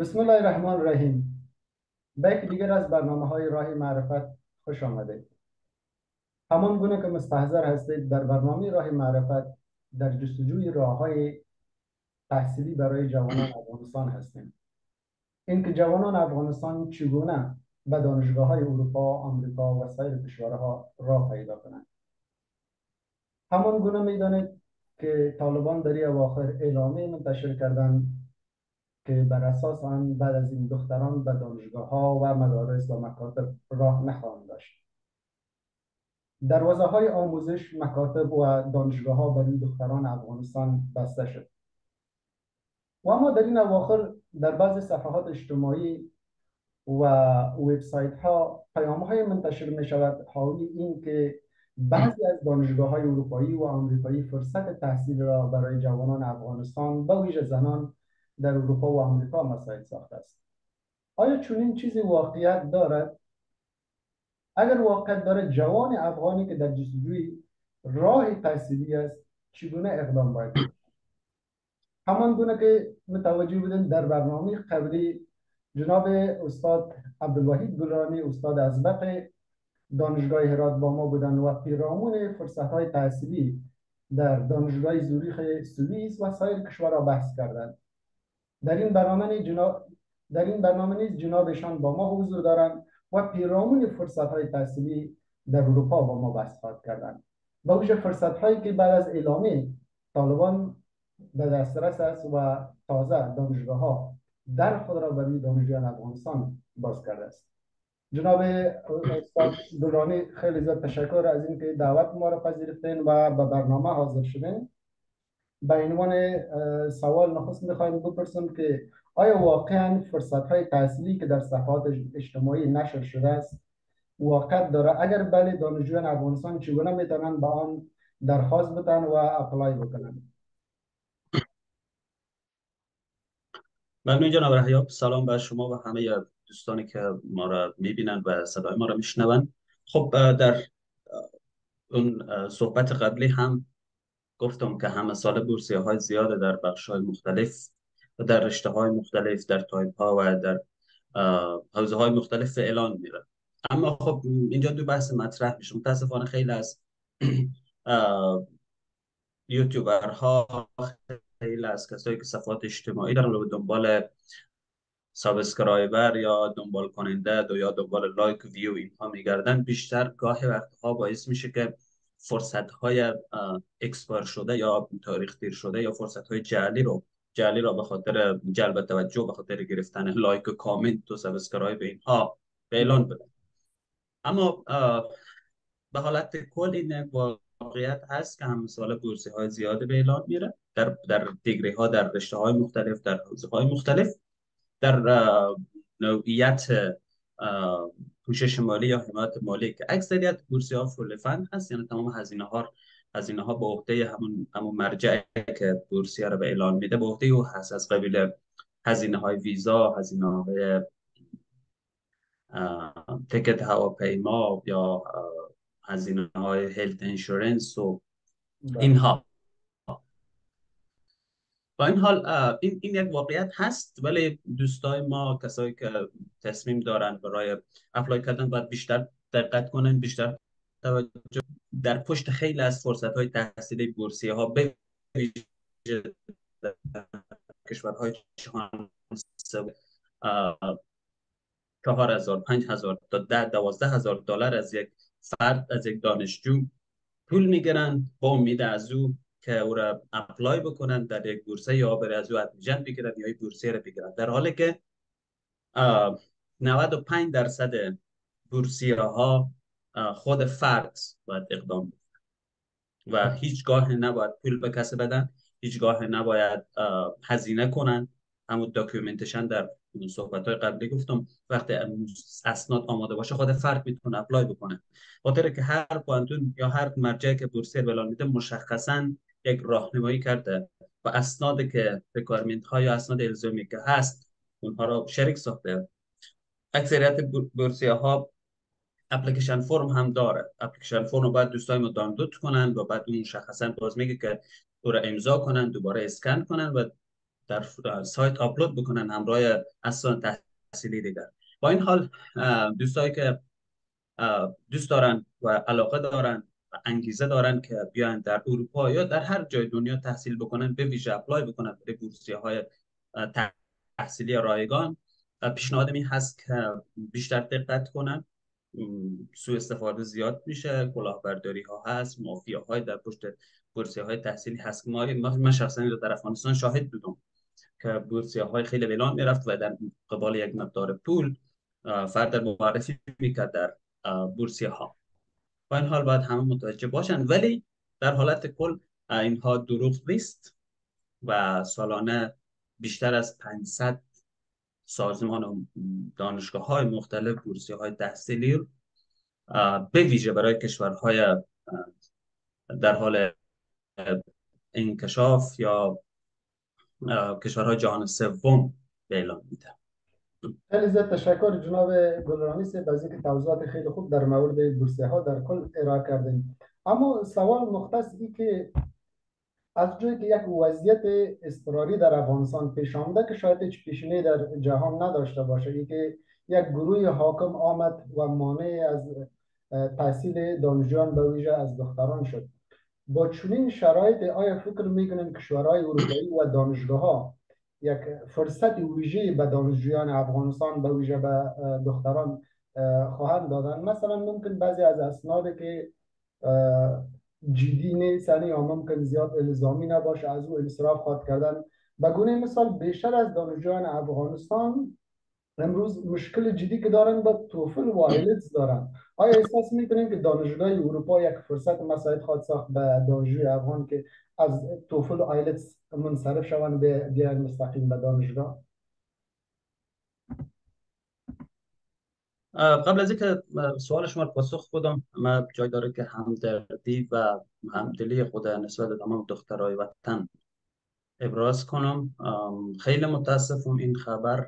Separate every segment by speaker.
Speaker 1: بسم الله الرحمن الرحیم. به یک دیگر از برنامه های راه معرفت خوش آمدید. همان گونه که مستحضر هستید در برنامه راه معرفت در جستجوی راه های تحصیلی برای جوانان افغانستان هستیم. اینکه جوانان افغانستان چگونه به دانشگاه های اروپا، آمریکا و سایر کشورها راه پیدا کنند. همان گونه میدانید که طالبان در این اواخر اعلامیه منتشر کردند که بر اساس آن بعد از این دختران به دانشگاه ها و مدارس و مکاتب راه نخواهند داشت. دروازه های آموزش، مکاتب و دانشگاه ها برای دختران افغانستان بسته شد. و اما در این اواخر در بعض صفحات اجتماعی و وبسایت ها پیام های منتشر می شود حاوی این که بعضی از دانشگاه های اروپایی و آمریکایی فرصت تحصیل را برای جوانان افغانستان به ویژه زنان در اروپا و آمریکا مساعد ساخته است. آیا چنین چیزی واقعیت دارد؟ اگر واقعیت دارد، جوان افغانی که در جستجوی راه تحصیلی است چگونه اقدام باید کرد؟ همان گونه که متوجه بودیم در برنامه قبلی، جناب استاد عبدالوحید گلرانی، استاد ازبق دانشگاه هرات با ما بودند و پیرامون فرصت‌های تحصیلی در دانشگاه زوریخ سوئیس و سایر کشورها بحث کردند. در این برنامه نیز جناب جنابشان با ما حضور دارند و پیرامون فرصت‌های تحصیلی در اروپا با ما بحث خواهد کردند. با وجه فرصت‌هایی که بعد از اعلامیه طالبان در دسترس است و تازه دانشگاه‌ها در خود را برای دانشجویان افغانستان باز کرده است. جناب استاد دورانی، خیلی زیاد تشکر از اینکه دعوت ما را پذیرفتین و به برنامه حاضر شدین. به عنوان سوال نخست میخوایم بپرسیم که آیا واقعا فرصت های تحصیلی که در صفحات اجتماعی نشر شده است واقع داره؟ اگر بله، دانشجویان افغانستان چگونه میتونن به آن درخواست بدن و اپلای بکنن؟
Speaker 2: ممنون جناب رحیاب. سلام بر شما و همه دوستانی که ما را میبینند و صدای ما را میشنوند. خب در اون صحبت قبلی هم گفتم که همه سال بورسیه های زیاده در بخش های مختلف و در رشته های مختلف، در تایپ ها و در حوزه های مختلف اعلان میره. اما خب اینجا دو بحث مطرح میشه. متاسفانه خیلی از یوتیوبرها، خیلی از کسایی که صفحات اجتماعی دارن و دنبال سابسکرایبر یا دنبال کننده یا دنبال لایک ویو اینها میگردن، بیشتر گاهی وقتها باعث میشه که فرصت های اکسپایر شده یا تاریخ دیر شده یا فرصت های جعلی رو به خاطر جلب توجه، به خاطر گرفتن لایک و کامنت و سابسکرایب اینها به اعلان بده. اما به حالت کل این یک واقعیت هست که هم سال بورسی های زیاده به اعلان میره در دیگری ها، در رشته های مختلف، در حوزه های مختلف، در نوعیت پوشش مالی یا حمایت مالی که اکثریت بورسی ها فول فند هست، یعنی تمام هزینه ها به عهده همون مرجعی که بورسیه رو به اعلان میده به عهده او هست، از قبیل هزینه های ویزا، هزینه های تکت هواپیما یا هزینه های هلت انشورنس و
Speaker 1: بله.
Speaker 2: اینها. با این حال این یک واقعیت هست، ولی دوستای ما، کسایی که تصمیم دارن برای اپلای کردن، باید بیشتر دقت کنن، بیشتر توجه در پشت خیلی از فرصت های تحصیلی بورسیه ها به ویژه در کشورهای جهان 4,000 5,000 تا 10 12 هزار دلار از یک فرد، از یک دانشجو پول میگیرن با امید از او که او را اپلای بکنن در یک بورسه یا برای از او ادمیشن بگیرن یا یک بورسیه را بگیرن، در حالی که 95% بورسیه ها خود فرد باید اقدام بکنن و هیچگاه نباید پول به کسی بدن، هیچگاه نباید هزینه کنن. همون داکیومنتشن در صحبت های قبلی گفتم، وقتی اسناد آماده باشه خود فرد میتونه اپلای بکنه، خاطر که هر پوانتون یا هر مرجعی که بورسیه اعلان میده مشخصا یک راهنمایی کرده و اسنادی که ریکوایرمنت ها یا اسناد الزامی که هست اونها را شریک ساخته. اکثریت بورسیه ها اپلیکیشن فرم هم داره. اپلیکیشن فرم رو باید دوستای ما دانلود کنن و بعد اون مشخصا باز میگه که او را امضا کنن، دوباره اسکن کنن و در سایت آپلود بکنن همراه اسناد تحصیلی دیگر. با این حال دوستایی که دوست دارن و علاقه دارن و انگیزه دارن که بیان در اروپا یا در هر جای دنیا تحصیل بکنن، به ویژه اپلای بکنن برای بورسیه های تحصیلی رایگان، پیشنهاد این هست که بیشتر دقت کنن. سوء استفاده زیاد میشه، کلاهبرداری ها هست، مافیا های در پشت بورسیه های تحصیلی هست. من شخصا در افغانستان شاهد بودم که بورسیه های خیلی ویلان میرفت و در قبال یک مقدار پول فرد معرفی میکرد در بورسیه ها. با این حال باید همه متوجه باشند، ولی در حالت کل اینها دروغ نیست و سالانه بیشتر از 500 سازمان و دانشگاه های مختلف بورسیه های تحصیلی به ویژه برای کشورهای در حال انکشاف یا کشورهای جهان سوم به اعلام میده.
Speaker 1: خیلی زیاد تشکر جناب گلرانی صاحب از اینکه توضیحات خیلی خوب در مورد بورسیه ها در کل ارائه کردین. اما سوال مختص این که از جایی که یک وضعیت اضطراری در افغانستان پیش آمده که شاید هیچ پیشینه در جهان نداشته باشه، ای که یک گروه حاکم آمد و مانع از تحصیل دانشجویان به ویژه از دختران شد، با چنین شرایط آیا فکر میکنیم کشورهای اروپایی و دانشگاه ها یک فرصت ویژه به دانشجویان افغانستان به ویژه به دختران خواهند دادن؟ مثلا ممکن بعضی از اسنادی که جدی نیست یا ممکن زیاد الزامی نباشه از او انصراف خواهد کردن. به گونه مثال بیشتر از دانشجویان افغانستان امروز مشکل جدی که دارن با توفل و آیلتس دارن. آیا احساس میکنیم که دانشگاه اروپا یک فرصت مساعد خواهد ساخت به دانشجوی افغان که از توفل و آیلتس منصرف شوند به بیان مستقیم به دانشگاه؟
Speaker 2: قبل از اینکه سوال شما رو پاسخ بدم، من جای داره که همدردی و همدلی خود نسبت به تمام دخترای وطن ابراز کنم. خیلی متاسفم این خبر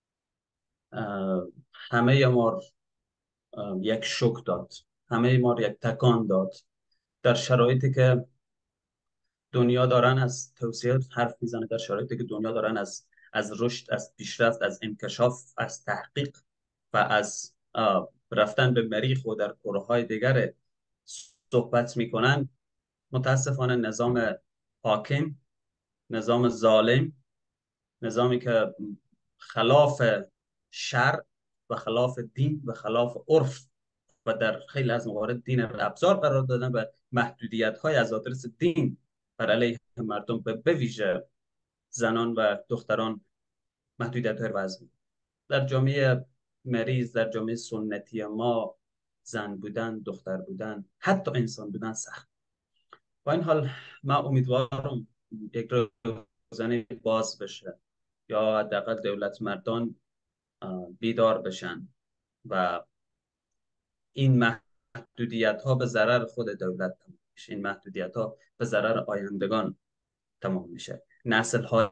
Speaker 2: همه ما یک شوک داد، همه ما یک تکان داد در شرایطی که دنیا دارن از توسعه حرف میزنه، در شرایطی که دنیا دارن از رشد، از پیشرفت، از انکشاف، از تحقیق و از رفتن به مریخ و در کره‌های دیگر صحبت میکنن. متاسفانه نظام حاکم، نظام ظالم، نظامی که خلاف شرع و خلاف دین و خلاف عرف و در خیلی از موارد دین رو ابزار قرار دادن و محدودیت های از آدرس دین بر علیه مردم به ویژه زنان و دختران محدودیت های وضع. در جامعه مریض، در جامعه سنتی ما، زن بودن، دختر بودن، حتی انسان بودن سخت. با این حال من امیدوارم یک روزنه باز بشه یا حداقل دولت مردان بیدار بشن و این محدودیت ها به ضرر خود دولت تمام میشه، این محدودیت ها به ضرر آیندگان تمام میشه. نسل های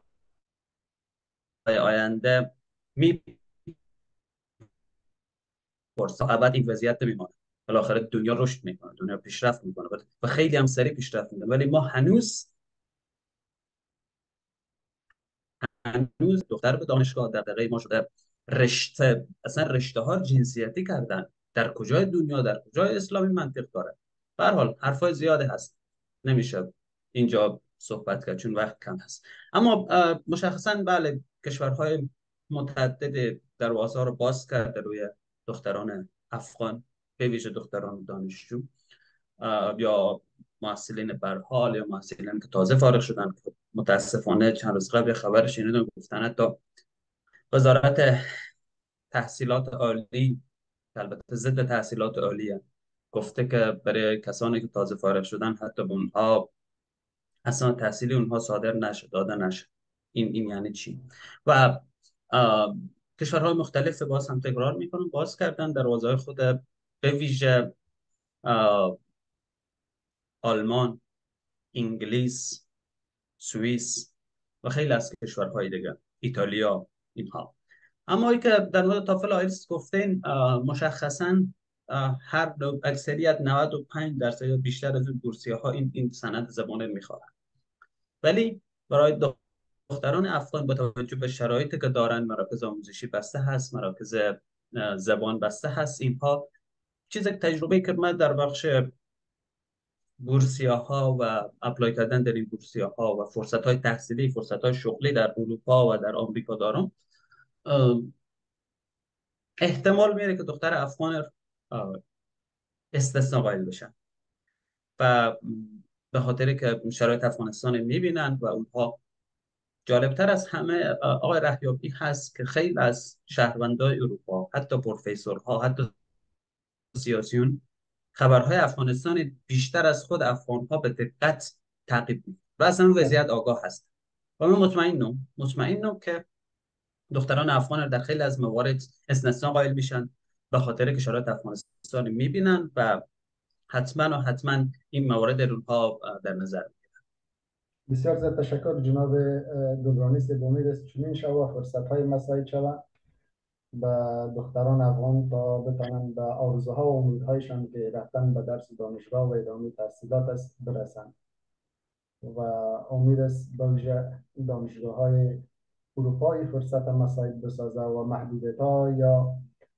Speaker 2: آینده میپرسن ابد این وضعیت نمیمونه. بالاخره دنیا رشد میکنه، دنیا پیشرفت میکنه و خیلی هم سریع پیشرفت میکنه، ولی ما هنوز دختر به دانشگاه در دقیقه ما شده رشته، اصلا رشته ها جنسیتی کردن. در کجای دنیا، در کجای اسلامی منطق داره؟ به هر حال حرفای زیاده هست، نمیشه اینجا صحبت کرد چون وقت کم هست. اما مشخصا بله، کشورهای متعدد دروازه ها رو باز کرده روی دختران افغان، به ویژه دختران دانشجو یا محصلین برحال یا محصلین که تازه فارغ شدن. متاسفانه چند روز قبل خبر شنیدم گفتن حتی وزارت تحصیلات عالی، البته ضد تحصیلات عالیه، گفته که برای کسانی که تازه فارغ شدن حتی به اونها اصلا تحصیلی اونها صادر نشه، داده نشه. این یعنی چی؟ و کشورهای مختلف باز هم تکرار میکنم باز کردن دروازه‌های خود، به ویژه آلمان، انگلیس، سوئیس و خیلی از کشورهای دیگه، ایتالیا، اینها. اما ای که در مورد تافل آیلتس گفتین، مشخصا هر اکثریت 95% بیشتر از این بورسیه ها این سند زبانه میخواهند، ولی برای دختران افغان با توجه به شرایطی که دارن، مراکز آموزشی بسته هست، مراکز زبان بسته هست، اینها چیزی که تجربه که من در بخش بورسیه ها و اپلای کردن در این بورسیه ها و فرصت های تحصیلی، فرصت های شغلی در اروپا و در آمریکا دارم، احتمال میره که دختر افغان استثنا قائل بشن و به خاطر که شرایط افغانستان میبینن و اونها، جالبتر از همه آقای رهیابی هست که خیلی از شهروندان اروپا، حتی پروفسورها، حتی سیاسیون، خبرهای افغانستان بیشتر از خود افغانها به دقت تعقیب می‌کنند و از همین وضعیت آگاه هست. و من مطمئنم که دختران افغان در خیلی از موارد استثنا قائل میشن به خاطر که شرایط افغانستان میبینن و حتما این موارد رو اونها در نظر میگیرن.
Speaker 1: بسیار زیاد تشکر جناب دورانی صاحب. امید است چنین شود فرصت های مساعد شود به دختران افغان تا بتانند به آرزوها و امیدهایشان که رفتن به درس دانشگاه و ادامه تحصیلات است برسند. و امید است بلژه دانشگاه های اروپایی فرصت مساعد بسازه و محدودیت ها یا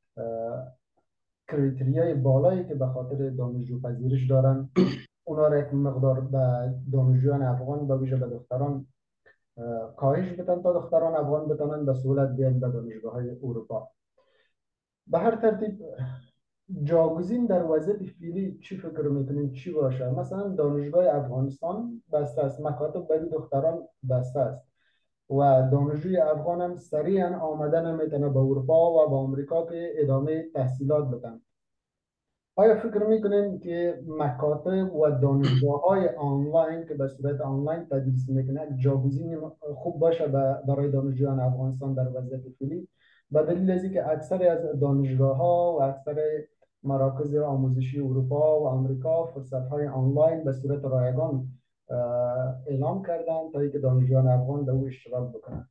Speaker 1: کریتریای بالایی که به خاطر دانشجو پذیرش دارن اونا را یک مقدار به دانشجویان افغان به ویژه به دختران کاهش بدن تا دختران افغان بتانند به سهولت بیاین به دانشگاه های اروپا. به هر ترتیب جاگزین در وضعیت فعلی چی فکر میکنین چی باشه؟ مثلا دانشگاه افغانستان بسته است، مکاتب برای دختران بسته است و دانشجوی افغان هم سریعا آمدن نمیتونه به اروپا و به آمریکا که ادامه تحصیلات بدن. آیا فکر میکنین که مکاتب و دانشگاه های آنلاین که به صورت آنلاین تدریس میکنه جاگزین خوب باشه برای دانشجویان افغانستان در وضعیت فعلی؟ به دلیل از که اکثر از دانشگاه ها و اکثر مراکز آموزشی اروپا و آمریکا فرصت های آنلاین به صورت رایگان اعلام کردن تا اینکه دانشجویان افغان در او اشتراک بکنن.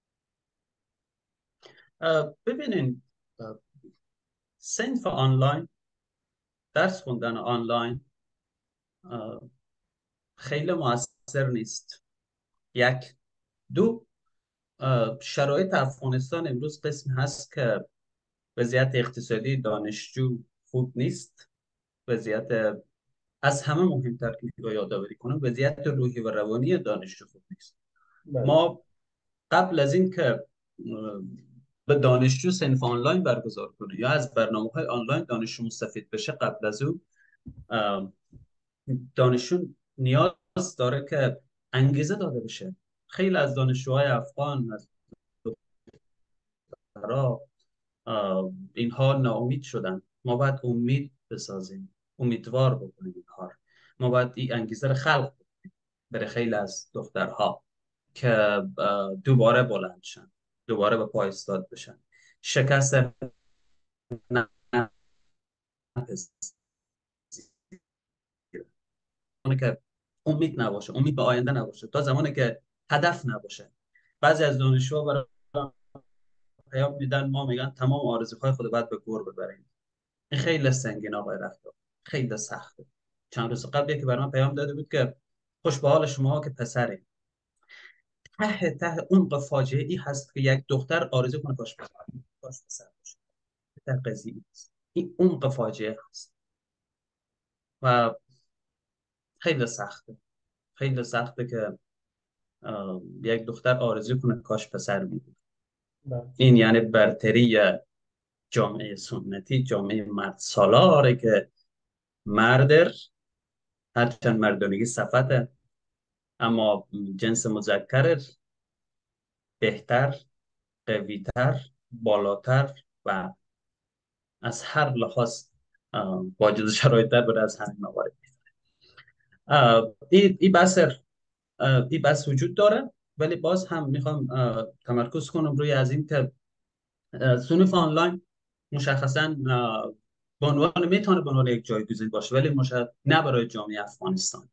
Speaker 2: ببینین، صنف آنلاین، درس خوندن آنلاین خیلی موثر نیست. یک. دو، شرایط افغانستان امروز قسم هست که وضعیت اقتصادی دانشجو خوب نیست. وضعیت از همه مهمتر که یادآوری کنم، وضعیت روحی و روانی دانشجو خوب نیست.
Speaker 1: بله.
Speaker 2: ما قبل از این که به دانشجو صنف آنلاین برگزار کنه یا از برنامه‌های آنلاین دانشجو مستفید بشه، قبل از او دانشجو نیاز داره که انگیزه داده بشه. خیلی از دانشجوهای افغان، از دخترها، اینها ناامید شدن. ما باید امید بسازیم، امیدوار بکنیم اینها. ما باید این انگیزه رو خلق کنیم برای خیلی از دخترها که دوباره بلند شن، دوباره به پای ایستاد بشن، شکست نپذیرن. زمانی که امید نباشه، امید به آینده نباشه، تا زمانی که هدف نباشه. بعضی از دانشجوها برای پیام میدن، ما میگن تمام آرزوهای خود باید به گور ببریم. این خیلی سنگین آقای رفتار، خیلی سخته. چند روز قبل که برای من پیام داده بود که خوش به حال شما که پسرید. ته عمق فاجعه ای هست که یک دختر آرزو کنه کاش پسر، کاش پسر باشه. در قضیه است، این عمق فاجعه هست و خیلی سخته. خیلی سخته که یک دختر آرزو کنه کاش پسر می بود.
Speaker 1: بله.
Speaker 2: این یعنی برتری جامعه سنتی، جامعه مرد سالاره که مردر، هرچند مردانگی صفته، اما جنس مذکر بهتر، قویتر، بالاتر و از هر لحاظ واجد شرایط در بره از همین موارد. این بحث وجود داره، ولی باز هم میخوام تمرکز کنم روی از این که صنف آنلاین مشخصا به عنوان میتونه به عنوان یک جایگزین باشه، ولی نه برای جامعه افغانستان.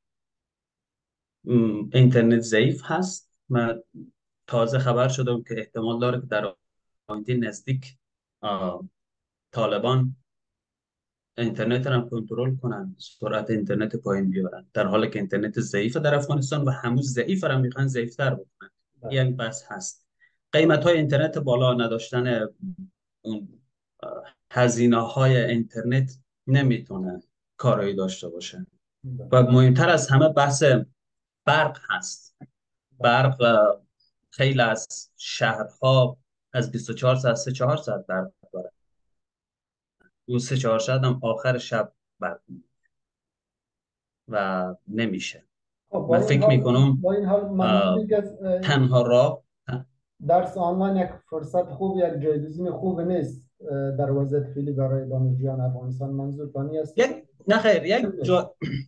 Speaker 2: اینترنت ضعیف هست. من تازه خبر شدم که احتمال داره که در آینده نزدیک طالبان اینترنت را کنترل کنن، سرعت اینترنت پایین بیارن، در حالی که اینترنت ضعیف در افغانستان و هنوز ضعیف را میخوان ضعیفتر بکنن.
Speaker 1: بله.
Speaker 2: یک بحث هست. قیمت های اینترنت بالا، نداشتن اون هزینه های اینترنت نمیتونه کارایی داشته باشه.
Speaker 1: بله.
Speaker 2: و مهمتر از همه بحث برق هست.
Speaker 1: بله.
Speaker 2: برق خیلی از شهرها از 24 ساعت 3-4 ساعت برق داره. اون 3-4 ساعت هم آخر شب برق و نمیشه.
Speaker 1: خب
Speaker 2: من فکر میکنم
Speaker 1: با این حال من می‌بینم که
Speaker 2: تنها راه
Speaker 1: درس آنلاین یک فرصت خوب، یک جایگزین خوب نیست در وضعیت فعلی برای دانشجویان افغانستان. منظور تانی است که
Speaker 2: نه خیر،
Speaker 1: نیست.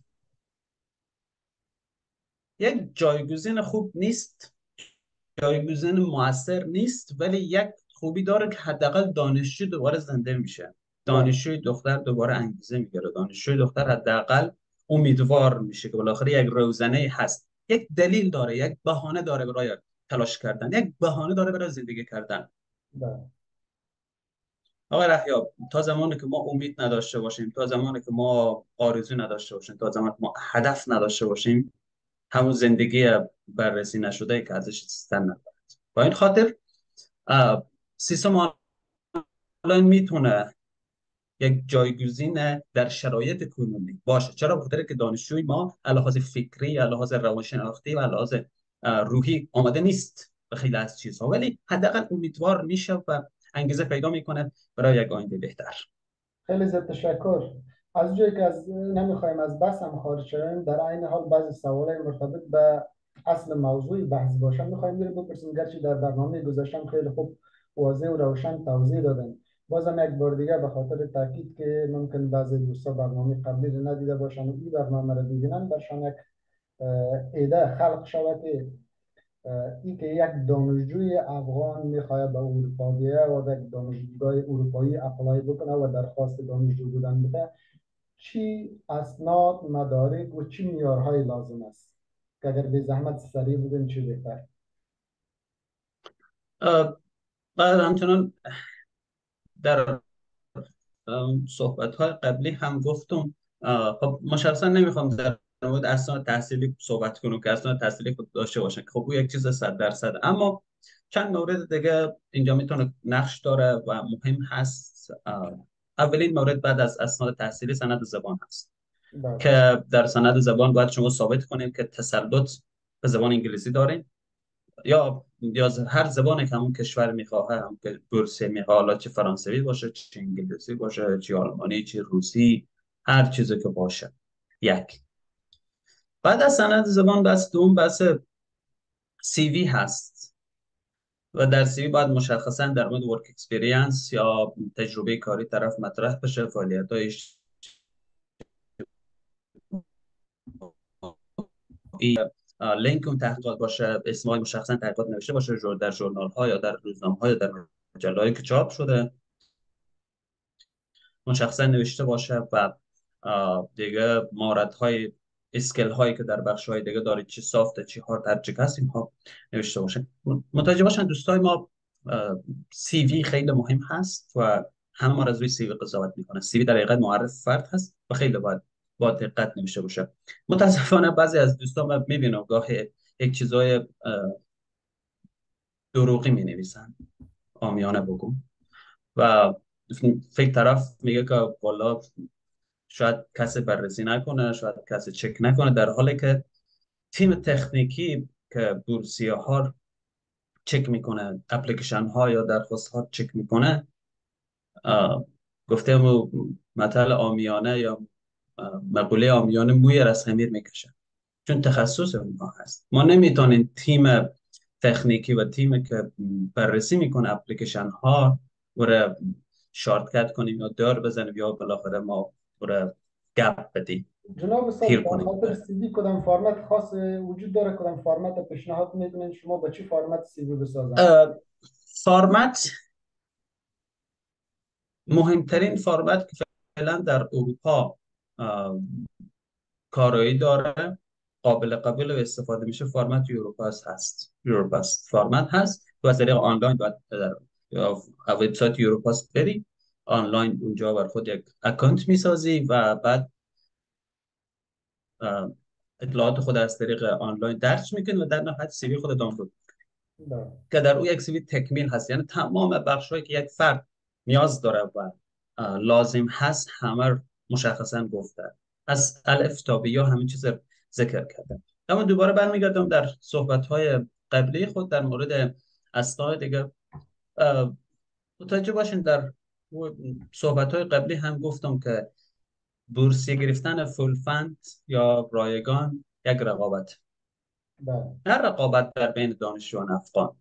Speaker 2: یک جایگزین خوب نیست، جایگزین موثر نیست، ولی یک خوبی داره که حداقل دانشجو دوباره زنده میشه.
Speaker 1: بله.
Speaker 2: دانشجوی دختر دوباره انگیزه میگیره. دانشجوی دختر حداقل امیدوار میشه که بالاخره یک روزنه هست، یک دلیل داره، یک بهانه داره برای تلاش کردن، یک بهانه داره برای زندگی کردن.
Speaker 1: بله.
Speaker 2: آقای رحیاب، تا زمانی که ما امید نداشته باشیم، تا زمانی که ما آرزو نداشته باشیم، تا زمانی که ما هدف نداشته باشیم، همون زندگی بررسی نشده که ازش استن ندارد. با این خاطر سیستم آنلاین میتونه یک جایگزین در شرایط کنونی باشه. چرا؟ بخاطر که دانشجوی ما لحاظ فکری، لحاظ روانشناختی و لحاظ روحی آماده نیست به خیلی از چیزها، ولی حداقل امیدوار میشه و انگیزه پیدا میکنه برای یک آینده بهتر.
Speaker 1: خیلی زیاد تشکر. از جایی که نمیخوایم از بحث هم خارج شویم، در عین حال بعضی سوالای مرتبط به اصل موضوع بحث باشن میخوایم بپرسیم، گرچه در برنامه گذاشتم خیلی خوب واضح و روشن توضیح دادن. بازم یک بار دیگه به خاطر تاکید که ممکن بعضی دوستا برنامه قبلی رو ندیده باشن و این برنامه رو ببینن، برشان یک ایده خلق شود که ای که یک دانشجوی افغان میخواهد به اروپا بیاید و در دانشگاه اروپایی اپلای بکنه و درخواست دانشجو بودن بده، چی اسناد، مدارک و چی معیارهای لازم است که اگر به زحمت سریع بودن چی بهتر؟
Speaker 2: بعد همچنان در صحبت های قبلی هم گفتم، خب مشخصا نمیخوام در مورد اسناد تحصیلی صحبت کنم که اسناد تحصیلی خود داشته باشن، خب او یک چیز 100%. اما چند مورد دیگه اینجا میتونه نقش داره و مهم هست. اولین مورد بعد از اسناد تحصیلی سند زبان هست
Speaker 1: بله.
Speaker 2: که در سند زبان باید شما ثابت کنید که تسلط به زبان انگلیسی دارین، یا هر زبانی که همون کشور میخواه، هم که بورسیه میخواه، حالا چه فرانسوی باشه، چه انگلیسی باشه، چه آلمانی، چه روسی، هر چیزی که باشه. یک. بعد از سند زبان بحث دوم بحث سی وی هست و در سی وی باید مشخصا در مورد ورک اکسپریانس یا تجربه کاری طرف مطرح بشه، فعالیت‌هایش، لینک اون تحقیقات باشه، اسمای مشخصا تحقیقات نوشته باشه در ژورنال ها یا در روزنامه ها یا در مجله هایی که چاپ شده، مشخصا نوشته باشه و دیگه مهارت های، اسکل هایی که در بخش های دیگه داره، چی سافت، چی هارد، هر چی هست اینها نوشته باشه. متوجه باشن دوستای ما سی وی خیلی مهم هست و همه ما از روی سی وی قضاوت میکنن. سی وی در حقیقت معرف فرد هست و خیلی باید با دقت نوشته باشه. متاسفانه بعضی از دوستان من میبینم گاهی یک چیزای دروغی می نویسن، آمیانه بگم، و فکر طرف میگه که والا شاید کسی بررسی نکنه، شاید کسی چک نکنه، در حالی که تیم تکنیکی که بورسیه ها چک میکنه، اپلیکیشن ها یا درخواست ها چک میکنه، گفته مثل آمیانه یا مقوله آمیانه موی از خمیر میکشه، چون تخصص اونها هست. ما نمیتونیم تیم تکنیکی و تیم که بررسی میکنه اپلیکیشن ها رو شارتکت کنیم یا دار بزنیم یا بالاخره ما رو گپ بدیم،
Speaker 1: جناب استاد،
Speaker 2: تیر
Speaker 1: در
Speaker 2: کنیم.
Speaker 1: خاطر سی وی کدام فرمت خاص وجود داره؟ کدام فرمت پیشنهاد میکنین شما به چی فرمت سی وی بسازم؟
Speaker 2: فارمت، مهمترین فارمت که فعلا در اروپا کارایی داره، قابل قبول و استفاده میشه، فارمت یوروپاس هست. یوروپاس فارمت هست و از طریق آنلاین باید در وبسایت یوروپاس بری، آنلاین اونجا بر خود یک اکانت میسازی و بعد اطلاعات خود از طریق آنلاین درج میکنی و در نهایت سی وی خود دانلود.
Speaker 1: بله.
Speaker 2: که در او یک سوی تکمیل هست، یعنی تمام بخش‌هایی که یک فرد نیاز داره و لازم هست همه رو مشخصا گفته، از الف تا به یا همین چیز رو ذکر کرده. اما دوباره برمیگردم در صحبت‌های قبلی خود در مورد اسناد دیگه. متوجه باشین در صحبت‌های قبلی هم گفتم که بورسیه گرفتن فول فند یا رایگان یک رقابت،
Speaker 1: بله.
Speaker 2: نه رقابت در بین دانشجویان افغان،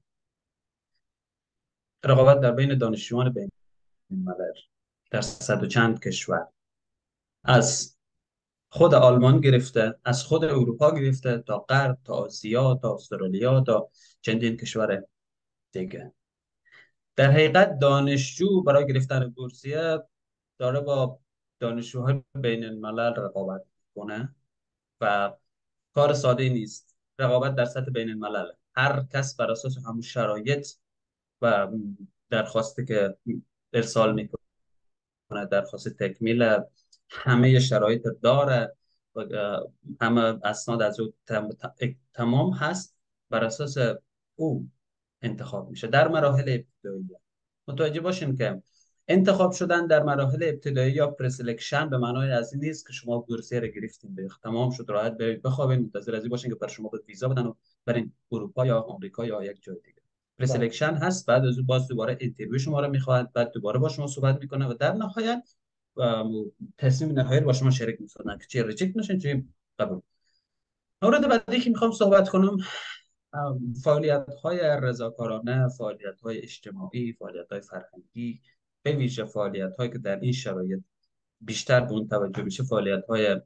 Speaker 2: رقابت در بین دانشجویان بین الملل در صد و چند کشور، از خود آلمان گرفته، از خود اروپا گرفته تا غرب، تا آسیا، تا استرالیا، تا چندین کشور دیگه. در حقیقت دانشجو برای گرفتن بورسیه داره با دانشجوهای بین الملل رقابت کنه و کار ساده نیست. رقابت در سطح بین الملل، هر کس بر اساس همون شرایط و درخواستی که ارسال میکنه، درخواست تکمیل همه شرایط داره و همه اسناد از او تمام هست، بر اساس او انتخاب میشه در مراحل ابتدایی. متوجه باشین که انتخاب شدن در مراحل ابتدایی یا پرسلکشن به معنای از این نیست که شما بورسیه رو گرفتین به تمام شد راحت برید بخوابین منتظر از این باشین که بر شما ویزا بدن و برین اروپا یا آمریکا یا یک جای دیگه.
Speaker 1: بله.
Speaker 2: پرسلکشن هست، بعد از اون باز دوباره اینترویو شما رو میخواد، بعد دوباره با شما صحبت میکنه و در نهایت و تصمیم نهایی رو با شما شریک میکنن که چی ریجکت نشین چی قبول. مورد بعدی که میخوام صحبت کنم فعالیت های رضاکارانه، فعالیت های اجتماعی، فعالیت های فرهنگی، به ویژه فعالیت هایی که در این شرایط بیشتر به اون توجه میشه، فعالیت های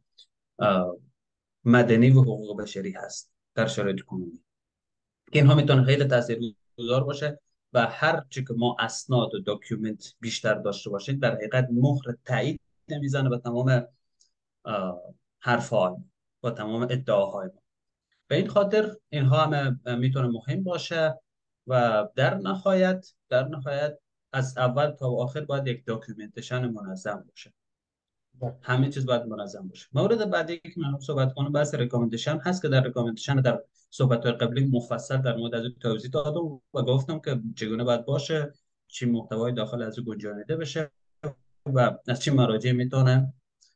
Speaker 2: مدنی و حقوق بشری هست در شرایط کنونی. اینها میتونه خیلی تاثیرگذار باشه و هر چی که ما اسناد و داکیومنت بیشتر داشته باشیم در حقیقت مهر تایید میزنه به تمام حرف‌ها و تمام ادعاهای ما. به این خاطر اینها هم میتونه مهم باشه و در نهایت از اول تا آخر باید یک داکیومنتیشن منظم باشه.
Speaker 1: بله.
Speaker 2: همه چیز باید منظم باشه. مورد بعدی که من صحبت کنم بحث ریکامندیشن هست که در ریکامندیشن در صحبت‌های قبلی مفصل در مورد از توضیح دادم و گفتم که چگونه باید باشه، چی محتوای داخل از او گنجانیده بشه و از چه مراجع میتونه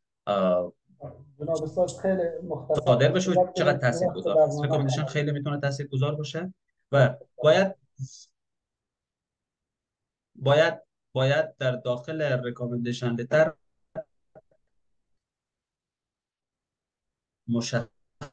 Speaker 1: جناب استاد خیلی مختصر
Speaker 2: صادر بشه و
Speaker 1: تفصیلات
Speaker 2: چقدر
Speaker 1: بدید که وقت
Speaker 2: تاثیرگذار هست.
Speaker 1: برنامه
Speaker 2: ریکامندیشن
Speaker 1: تمام.
Speaker 2: خیلی میتونه تاثیرگذار باشه و
Speaker 1: بسیار.
Speaker 2: باید باید در داخل ریکامندیشن لتر مشخصا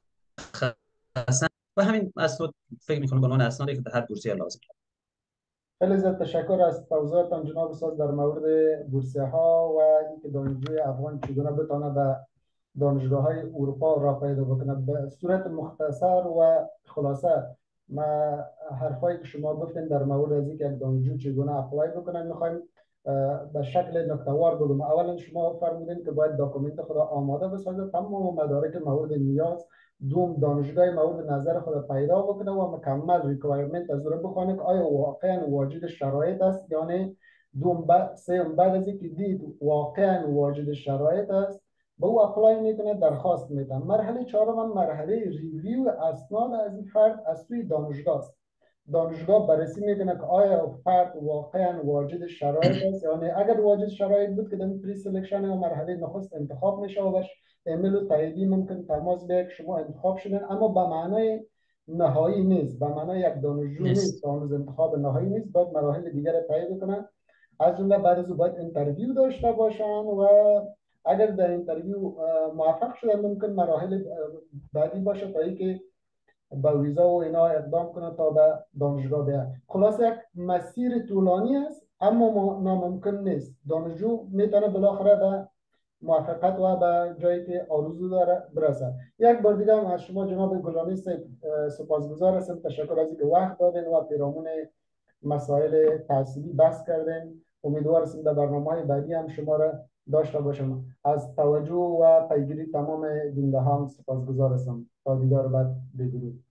Speaker 2: و همین اسناد فکر میکنم به عنوان اسنادی که به هر بورسیه لازم.
Speaker 1: خیلی زیاد تشکر از توضیحاتتان جناب استاد در مورد بورسیه ها و اینکه دانشجوی افغان چگونه بتونه به دانشگاه های اروپا را پیدا بکنه. به صورت مختصر و خلاصه ما حرفایی که شما گفتین در مورد از اینکه یک دانشجو چگونه اپلای بکنه میخوایم به شکل نکته‌وار بگم. اولا شما فرمودین که باید داکومنت خود آماده بسازه، تمام مدارک مورد نیاز. دوم دانشگاه مورد نظر خود پیدا بکنه و مکمل ریکوایرمنت از رو بخونه که آیا واقعا واجد شرایط است یعنی. سوم بعد از اینکه دید واقعا واجد شرایط است به او اپلای میکنه، درخواست میده. مرحله چهارم مرحله ریویو اسناد از این فرد از سوی دانشگاه است. دانشگاه بررسی میکنه که آیا فرد واقعا واجد شرایط است، یعنی اگر واجد شرایط بود که در پری سلکشن یا مرحله نخست انتخاب میشه و باش ایمیل و تاییدی ممکن تماس به شما انتخاب شدن، اما به معنای نهایی نیست، به معنای یک دانشجو نیست،
Speaker 2: نیست.
Speaker 1: هنوز انتخاب نهایی نیست، باید مراحل دیگر رو طی کنن. از جمله بعد از او باید اینترویو داشته باشن و اگر در اینترویو موفق شدن ممکن مراحل بعدی باشه تا اینکه با ویزا و اینا اقدام کنه تا به دانشگاه بیاد. خلاصه یک مسیر طولانی است اما ناممکن نیست. دانشجو میتونه بالاخره به موفقیت و به جایی که آرزو داره برسه. یک بار دیگه هم از شما جناب گلامی سپاسگزار هستم. تشکر از اینکه وقت دادین و پیرامون مسائل تحصیلی بحث کردین. امیدوار هستم در برنامه‌های بعدی هم شما را داشته باشم. از توجه و پیگیری تمام بینندگان سپاسگزار هستم. تا دیدار بعد، بدرود.